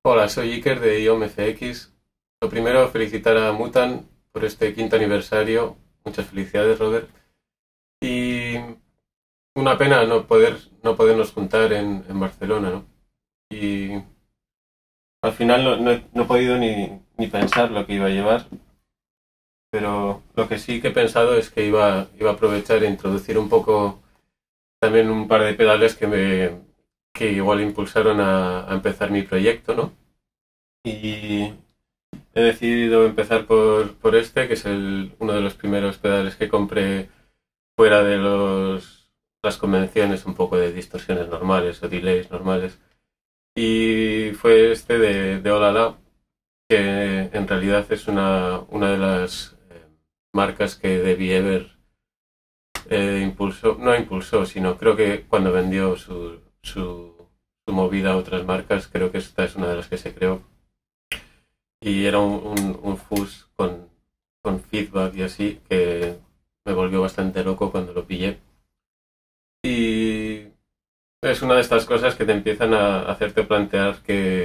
Hola, soy Iker de IOMFX. Lo primero, felicitar a Mutan por este quinto aniversario. Muchas felicidades, Robert. Y una pena no podernos juntar en Barcelona, ¿no? Y al final no he podido ni pensar lo que iba a llevar, pero lo que sí que he pensado es que iba a aprovechar e introducir un poco también un par de pedales que igual impulsaron a empezar mi proyecto, ¿no? Y he decidido empezar por este, que es uno de los primeros pedales que compré fuera de las convenciones, un poco de distorsiones normales o delays normales. Y fue este de Olala, que en realidad es una de las marcas que Debbie Ever no impulsó, sino creo que cuando vendió su movida a otras marcas, creo que esta es una de las que se creó. Y era un fuzz con feedback y así, que me volvió bastante loco cuando lo pillé. Y es una de estas cosas que te empiezan a hacerte plantear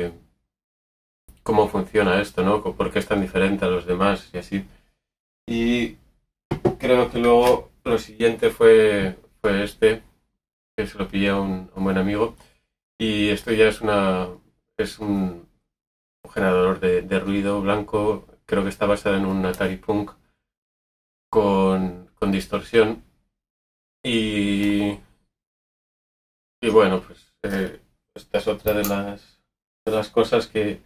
cómo funciona esto, ¿no? ¿Por qué es tan diferente a los demás y así? Y creo que luego lo siguiente fue este, que se lo pillé a un buen amigo. Y esto ya es un generador de ruido blanco. Creo que está basado en un Atari Punk con distorsión. Y, y bueno, pues esta es otra de las cosas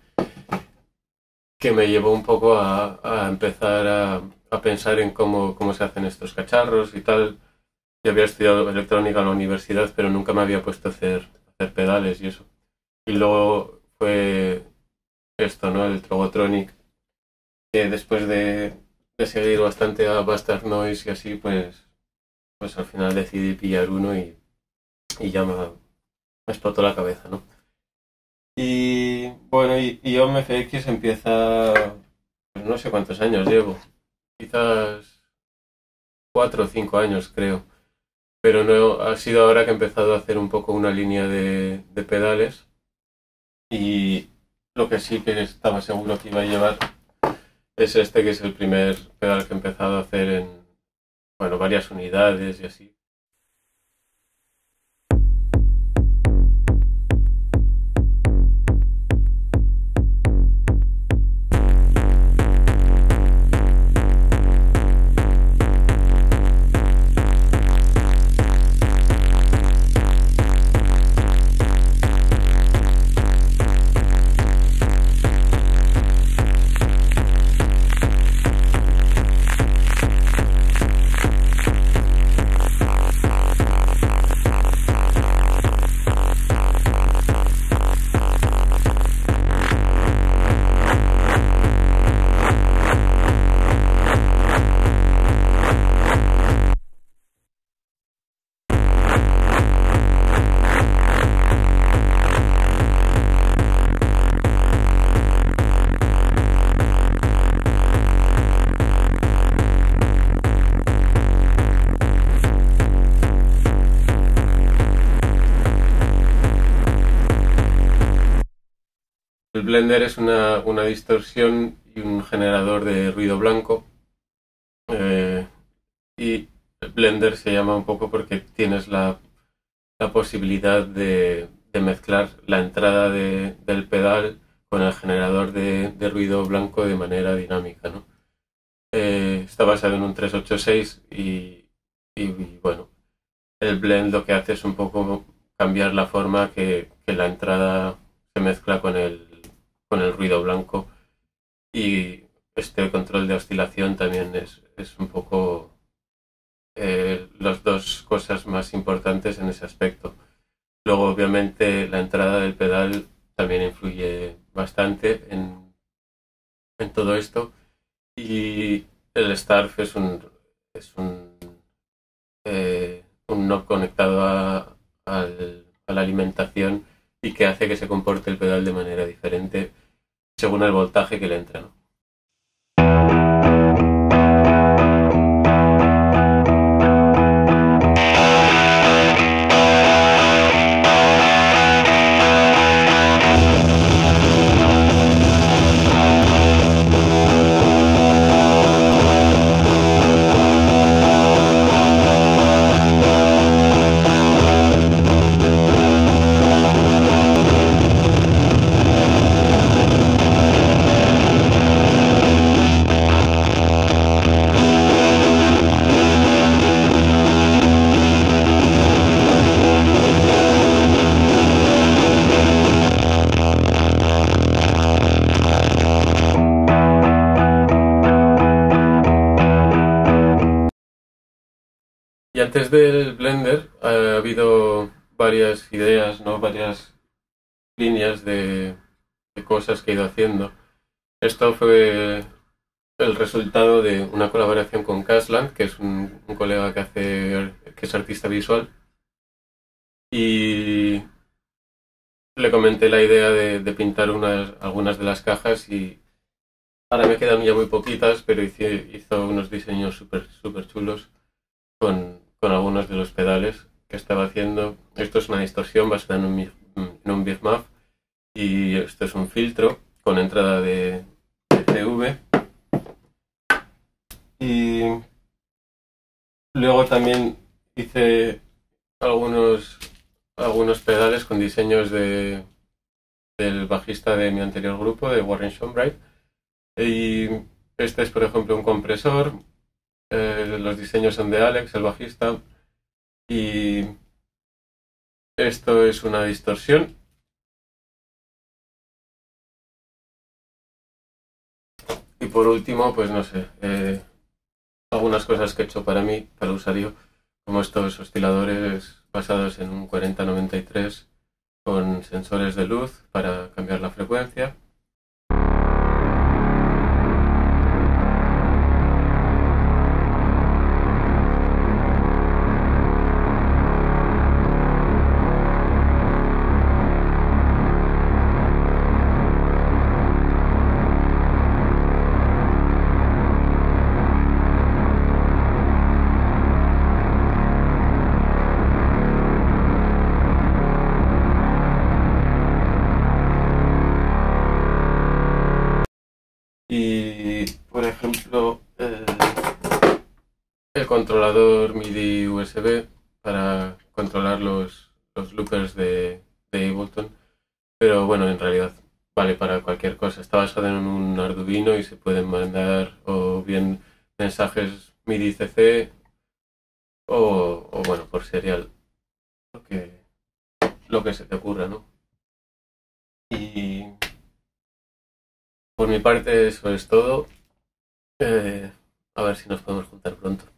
que me llevó un poco a empezar a pensar en cómo se hacen estos cacharros y tal. Yo había estudiado electrónica en la universidad, pero nunca me había puesto a hacer pedales y eso. Y luego fue esto, ¿no? El Trogotronic, que después de seguir bastante a Bastard Noise y así, pues al final decidí pillar uno y ya me explotó la cabeza, ¿no? Y bueno, y OMFX empieza, pues no sé cuántos años llevo, quizás 4 o 5 años creo, pero no ha sido ahora que he empezado a hacer un poco una línea de pedales. Y lo que sí que estaba seguro que iba a llevar es este, que es el primer pedal que he empezado a hacer en, bueno, varias unidades y así. El Blender es una distorsión y un generador de ruido blanco. eh, y el Blender se llama un poco porque tienes la posibilidad de mezclar la entrada del pedal con el generador de ruido blanco de manera dinámica, ¿no? Está basado en un 386 y bueno, el blend lo que hace es un poco cambiar la forma que la entrada se mezcla con el ruido blanco, y este control de oscilación también es un poco las dos cosas más importantes en ese aspecto. Luego, obviamente, la entrada del pedal también influye bastante en todo esto. Y el Starf es un knob conectado a la alimentación, y que hace que se comporte el pedal de manera diferente según el voltaje que le entra, ¿no? antes del Blender ha habido varias ideas, ¿no? Varias líneas de cosas que he ido haciendo. Esto fue el resultado de una colaboración con Kaslan, que es un colega que es artista visual, y le comenté la idea de pintar algunas de las cajas y ahora me quedan ya muy poquitas, pero hizo unos diseños súper chulos con algunos de los pedales que estaba haciendo. Esto es una distorsión basada en un bitmap y esto es un filtro con entrada de CV. Y luego también hice algunos pedales con diseños del bajista de mi anterior grupo, de Warren Schombright. Y este es, por ejemplo, un compresor. Los diseños son de Alex, el bajista. Y esto es una distorsión. Y por último, pues no sé, algunas cosas que he hecho para mí, para el usuario, como estos osciladores basados en un 4093 con sensores de luz para cambiar la frecuencia. Y, por ejemplo, el controlador MIDI USB para controlar los loopers de Ableton. Pero bueno, en realidad vale para cualquier cosa. Está basado en un Arduino y se pueden mandar o bien mensajes MIDI CC o bueno, por serial. Lo que, lo que se te ocurra, ¿no? Y por mi parte eso es todo. A ver si nos podemos juntar pronto.